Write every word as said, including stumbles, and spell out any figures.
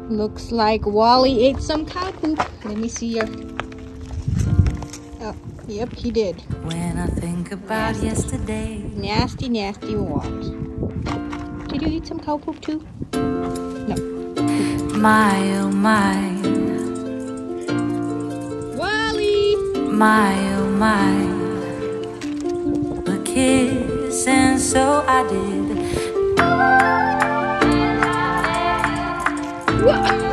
Looks like Wally ate some cow poop. Let me see your... Oh, yep, he did. When I think about nasty. yesterday. Nasty, nasty Wally. Did you eat some cow poop too? No. My, oh my. Wally! My, oh my. A kiss, and so I did. What?